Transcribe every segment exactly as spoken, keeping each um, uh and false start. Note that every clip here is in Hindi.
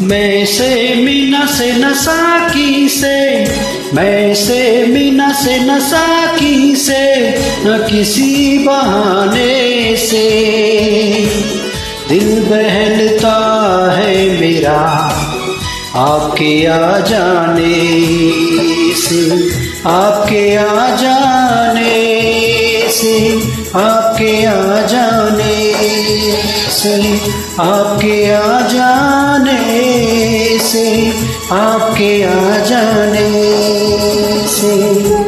मैं से मीना से न साकी से, मैं से मीना से न साकी से, न किसी बहाने से दिल बहलता है मेरा आपके आ जाने से, आपके आ जाने से, आपके आ जाने से, आपके आ जाने से, आपके आ जाने से।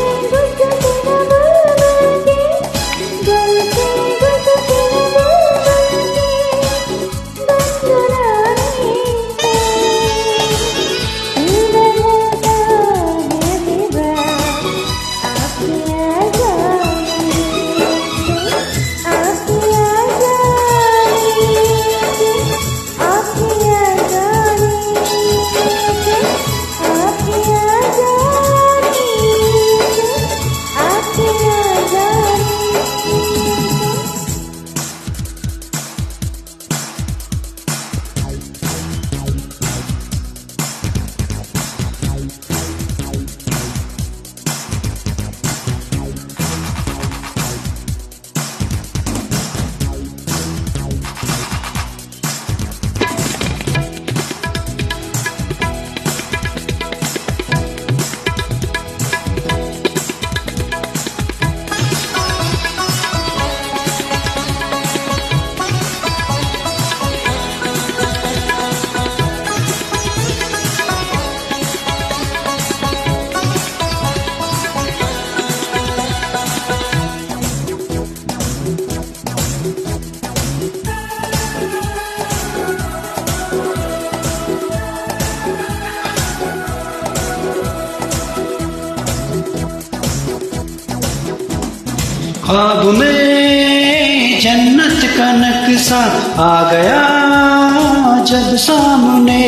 ख्वाब में जन्नत का नक्शा आ गया जब सामने,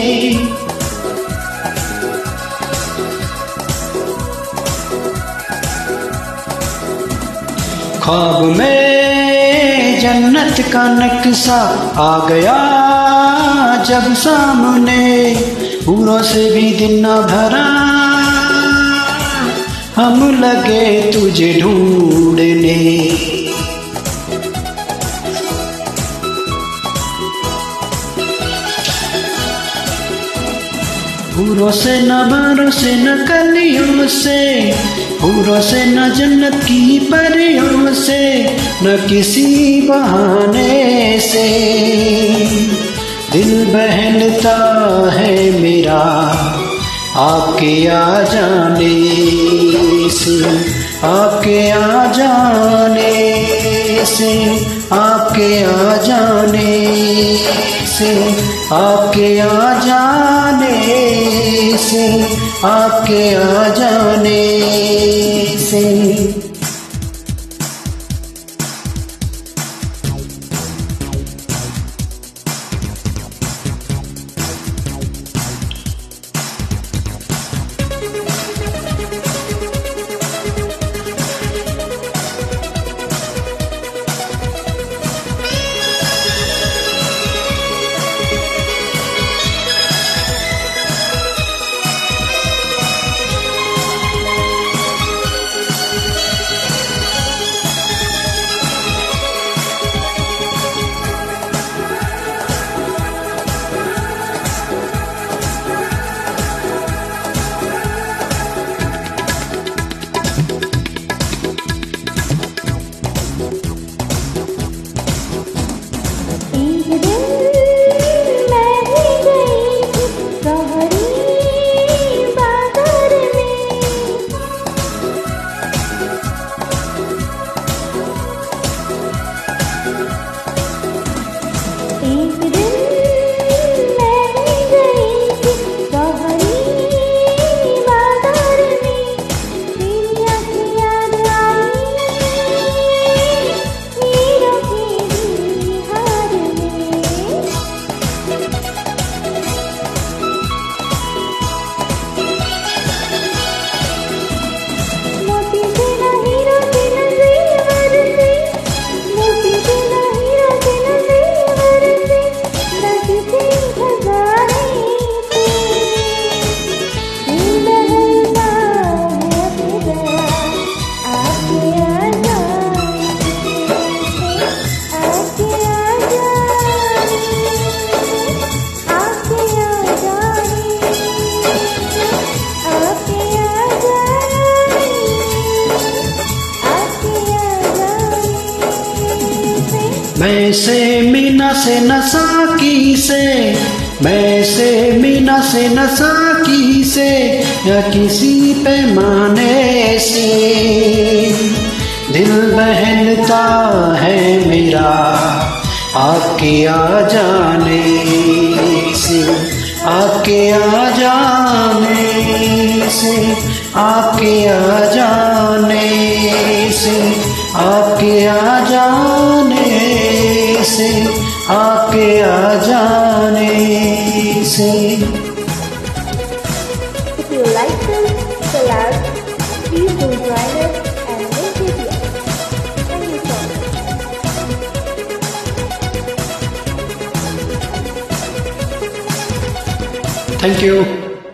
ख्वाब में जन्नत का नक्शा आ गया जब सामने, पूरों से भी दिन न भरा हम लगे तुझे ढूंढने, पूरों से न बारों से न कलियों से, पूरों से न जन्नत की परियों से, न किसी बहाने से दिल बहलता है मेरा आपके आ जाने से, आपके आ जाने से, आपके आ जाने से, आपके आ जाने से, आपके आ जाने से। मैं से मीना से न साकी से, मैं से मीना से न साकी से, या किसी पैमाने से दिल बहलता है मेरा आके आ जाने से, आके आ जाने से, आके आ जाने से, आके आ जाने से, आके आ जाने से। If you like this collab, please do join us and make it yours. Thank you so much. Thank you.